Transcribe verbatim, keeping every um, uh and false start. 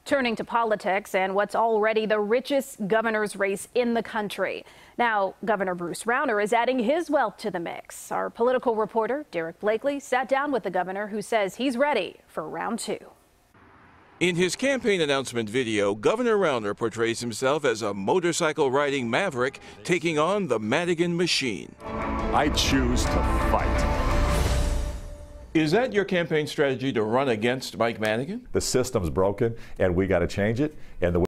Turning to politics and what's already the richest governor's race in the country. Now, Governor Bruce Rauner is adding his wealth to the mix. Our political reporter, Derrick Blakley, sat down with the governor, who says he's ready for round two. In his campaign announcement video, Governor Rauner portrays himself as a motorcycle riding maverick taking on the Madigan machine. I choose to fight. Is that your campaign strategy, to run against Mike Madigan? The system's broken and we got to change it. And the